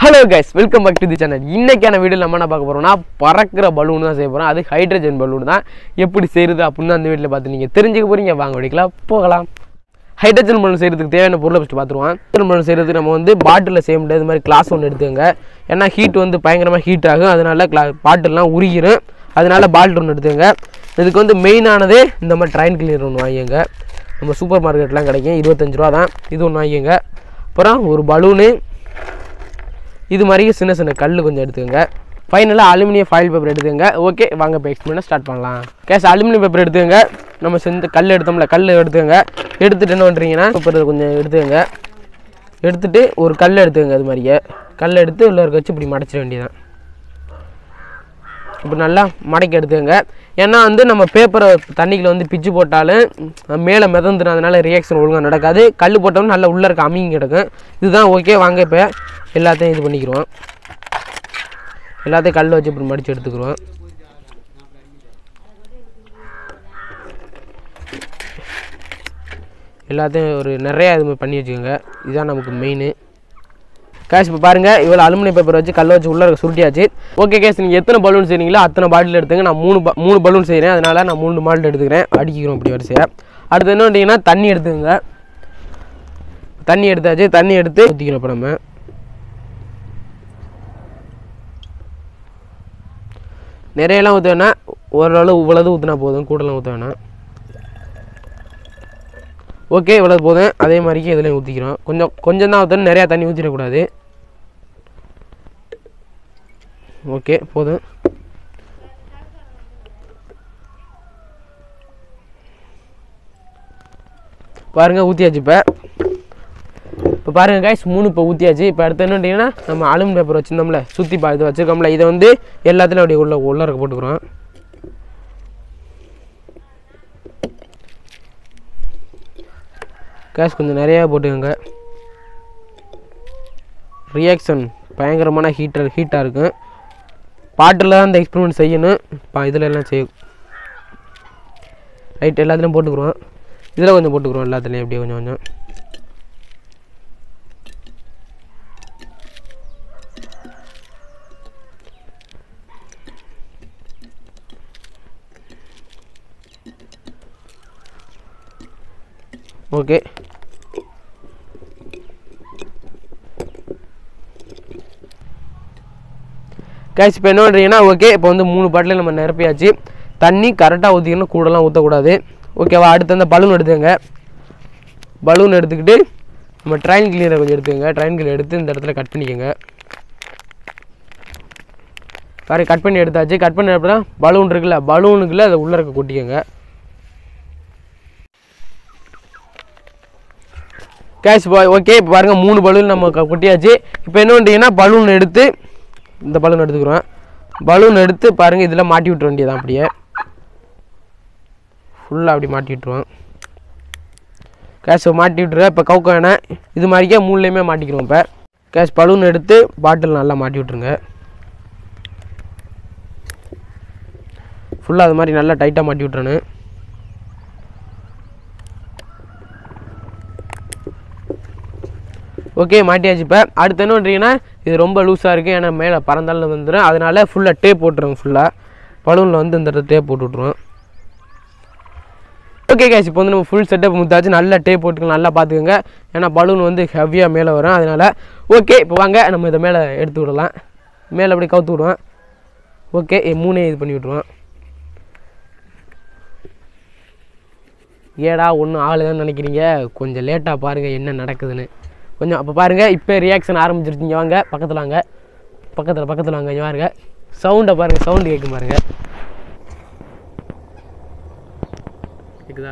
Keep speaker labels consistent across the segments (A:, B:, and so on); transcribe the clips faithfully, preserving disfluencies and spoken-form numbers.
A: Hello guys, welcome back to the channel. இன்னைக்கான வீடியோல நம்ம என்ன பார்க்க போறோம்னா பறக்குற பலூன் தான் செய்ய போறோம். அது ஹைட்ரஜன் பலூன் தான். எப்படி செய்யறது அப்படினா அந்த வீடியோல பார்த்து நீங்க தெரிஞ்சுக்க போறீங்க. வாங்க வீடியோக்குள்ள போகலாம். ஹைட்ரஜன் பலூன் செய்யறதுக்கு தேவையான பொருளை ஃபர்ஸ்ட் பாத்துருவோம். ஹைட்ரஜன் பலூன் செய்யறதுக்கு நம்ம வந்து பாட்டில்ல செய்ய முடியாது. இந்த மாதிரி கிளாஸ் ஒன்னு எடுத்துங்க. ஏன்னா ஹீட் வந்து பயங்கரமா ஹீட் ஆகும். அதனால பாட்டில்லாம் உருகிரும். அதனால பாட்டில் ஒன்னு எடுத்துங்க. இதுக்கு வந்து மெயினானதே இந்த மாதிரி ட்ரைன் கிளீனர் ஒன்னு வாங்குங்க. நம்ம சூப்பர் மார்க்கெட்லாம் கிடைக்கும். இருபத்தஞ்சு ரூபாய் தான். இது ஒன்னு வாங்குங்க. அப்புறம் ஒரு பலூன் இது மாதிரி சின்ன சின்ன கல் கொஞ்சம் எடுத்துக்கங்க. ஃபைனலாக அலுமினியம் ஃபாயில் பேப்பர் எடுத்துக்கங்க. ஓகே வாங்க இப்போ எக்ஸ்பிளைனை ஸ்டார்ட் பண்ணலாம். கேஸ் அலுமினியம் பேப்பர் எடுத்துக்கங்க. நம்ம செஞ்ச கல் எடுத்தோம்ல கல் எடுத்துக்கங்க. எடுத்துகிட்டு என்ன பண்ணுறீங்கன்னா பேப்பர் கொஞ்சம் எடுத்துக்கங்க. எடுத்துகிட்டு ஒரு கல் எடுத்துக்கங்க. அது மாதிரியே கல் எடுத்து உள்ள இருக்க வச்சு இப்படி மடைச்சிட வேண்டியதான். இப்படி நல்லா மடக்கி எடுத்துக்கங்க. ஏன்னா வந்து நம்ம பேப்பரை தண்ணிக்குள்ள வந்து பிச்சு போட்டாலும் மேலே மிதந்துடும். அதனால ரியாக்ஷன் ஒழுங்காக நடக்காது. கல் போட்டோம்னா நல்லா உள்ளே இருக்க அமிங்க கிடக்கும். இதுதான் ஓகே. வாங்க இப்போ எல்லாத்தையும் இது பண்ணிக்கிறோம். எல்லாத்தையும் கல் வச்சு இப்படி மடித்து எடுத்துக்கிறோம். எல்லாத்தையும் ஒரு நிறையா இது மாதிரி பண்ணி வச்சுக்கோங்க. இதுதான் நமக்கு மெயின். கேஷ் இப்போ பாருங்கள் இவ்வளோ அலுமினியம் பேப்பர் வச்சு கல் வச்சு உள்ளே சுருட்டியாச்சு. ஓகே கேஷ் நீங்கள் எத்தனை பலூன் செய்கிறீங்களோ அத்தனை பாட்டில் எடுத்துங்க. நான் மூணு மூணு பலூன் செய்கிறேன். அதனால் நான் மூணு பாட்டில் எடுத்துக்கிறேன். அடிக்கிறோம் இப்படி வரிசையாக. அடுத்து என்ன பண்ணிங்கன்னா தண்ணி எடுத்துக்கோங்க. தண்ணி எடுத்தாச்சு. தண்ணி எடுத்து ஊற்றிக்கிறோம். இப்போ நம்ம நிறையெல்லாம் ஊற்ற வேணாம். ஓரளவு இவ்வளவு ஊற்றினா போதும். கூடலாம் ஊற்ற வேணாம். ஓகே இவ்வளோ போதும். அதே மாதிரிக்கு இதுலேயும் ஊற்றிக்கிறோம். கொஞ்சம் கொஞ்சம் தான் ஊற்றணும். நிறையா தண்ணி ஊற்றிடக்கூடாது. ஓகே போதும். பாருங்கள் ஊற்றியாச்சு. இப்போ இப்போ பாருங்கள் காய்ஸ் மூணு இப்போ ஊற்றியாச்சு. இப்போ அடுத்து என்னட்டிங்கன்னா நம்ம அலுமினியம் பேப்பர் வச்சுருந்தோம்ல சுற்றி பா இது வச்சுருக்கோம்ல இதை வந்து எல்லாத்துலையும் அப்படியே உள்ள உள்ளார போட்டுக்கிறோம். கேஸ் கொஞ்சம் நிறையா போட்டுக்கோங்க. ரியாக்ஷன் பயங்கரமான ஹீட்டர் ஹீட்டாக இருக்கும். பாட்டில் தான் அந்த எக்ஸ்பெரிமெண்ட் செய்யணும். இப்போ இதில் எல்லாம் செய்யும். ரைட் எல்லாத்துலேயும் போட்டுக்கிறோம். இதில் கொஞ்சம் போட்டுக்கிறோம். எல்லாத்துலேயும் எப்படியே கொஞ்சம் கொஞ்சம் ஓகே. கேஷ் இப்போ என்ன பண்ணுறீங்கன்னா ஓகே இப்போ வந்து மூணு பாட்டில் நம்ம நிரப்பியாச்சு. தண்ணி கரெக்டாக ஊற்றிக்கணும். கூடலாம் ஊற்றக்கூடாது. ஓகேவா. அடுத்து அந்த பலூன் எடுத்துங்க. பலூன் எடுத்துக்கிட்டு நம்ம ட்ரைன் கிளீனரை கொஞ்சம் எடுத்துக்கங்க. ட்ரைன் கிளீனர் எடுத்து இந்த இடத்துல கட் பண்ணிக்கோங்க. சாரி கட் பண்ணி எடுத்தாச்சு. கட் பண்ணி எடுப்பா பலூன் இருக்குல்ல பலூனுக்குள்ளே அதை உள்ளே இருக்க கொட்டிக்கோங்க. Cash bye okay. இப்போ பாருங்கள் மூணு பலூன் நம்ம கொட்டியாச்சு. இப்போ என்ன பண்ணுறீங்கன்னா பலூன் எடுத்து இந்த பலூன் எடுத்துக்கிறோம். பலூன் எடுத்து பாருங்கள் இதில் மாட்டி விட்டுற வேண்டியதான். அப்படியே ஃபுல்லாக அப்படி மாட்டி விட்டுருவோம். கேஷ் மாட்டி விட்டுருவேன். இப்போ கவுக்க வேணாம். இது மாதிரிக்கே மூணுலேயுமே மாட்டிக்கிறோம். இப்போ கேஷ் பலூன் எடுத்து பாட்டில் நல்லா மாட்டி விட்ருங்க. ஃபுல்லாக அது மாதிரி நல்லா டைட்டாக மாட்டி விட்றணும். ஓகே மாட்டியாச்சு. இப்போ அடுத்து என்ன பண்ணுறீங்கன்னா இது ரொம்ப லூஸாக இருக்குது. ஏன்னா மேலே பறந்தாலும் வந்துடும். அதனால் ஃபுல்லாக டேப் போட்டுருங்க. ஃபுல்லாக பலூனில் வந்து இந்த டேப் போட்டு விட்ருவோம். ஓகே கேஷ் இப்போ வந்து நம்ம ஃபுல் செட்டப் முத்தாச்சு. நல்லா டேப் போட்டுக்கலாம். நல்லா பார்த்துக்கோங்க. ஏன்னா பலூன் வந்து ஹெவியாக மேலே வரும். அதனால் ஓகே இப்போ வாங்க நம்ம இதை மேலே எடுத்து விடலாம். மேலே அப்படி கவுத்து விடுவோம். ஓகே மூணே இது பண்ணி விட்ருவோம். ஏடா ஒன்றும் ஆளுதான்னு நினைக்கிறீங்க. கொஞ்சம் லேட்டாக பாருங்கள் என்ன நடக்குதுன்னு. கொஞ்சம் அப்போ பாருங்கள் இப்போ ரியாக்ஷன் ஆரம்பிச்சிருச்சிங்க. வாங்க பக்கத்தில் வாங்க. பக்கத்தில் பக்கத்தில் வாங்க. இங்கே பாருங்கள் சவுண்டை பாருங்கள். சவுண்டு கேட்கும் பாருங்கள். கேட்குதா?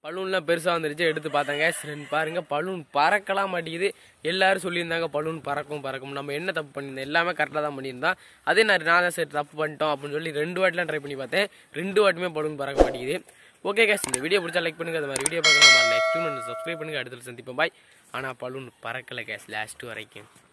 A: பலூன்லாம் பெருசாக வந்துருச்சு, எடுத்து பார்த்தாங்க ரெண்டு பாருங்கள் பலூன் பறக்கலாம் மாட்டேங்குது. எல்லோரும் சொல்லியிருந்தாங்க பலூன் பறக்கும் பறக்கும். நம்ம என்ன தப்பு பண்ணியிருந்தோம், எல்லாமே கரெக்டாக தான் பண்ணியிருந்தோம். அதே நான் நான் தான் சரி தப்பு பண்ணிட்டோம் அப்படின்னு சொல்லி ரெண்டு வாட்டிலாம் ட்ரை பண்ணி பார்த்தேன். ரெண்டு வாட்டுமே பலூன் பறக்க மாட்டேங்குது. ஓகே கேஸ், இந்த வீடியோ பிடிச்சா லைக் பண்ணுங்கள். அது மாதிரி வீடியோ பார்க்கலாம், நெக்ஸ்ட் சப்ஸ்கிரைப் பண்ணுங்கள். அடுத்த சந்திப்போம் பாய். ஆனால் பலூன் பறக்கலை கேஸ் லாஸ்ட்டு வரைக்கும்.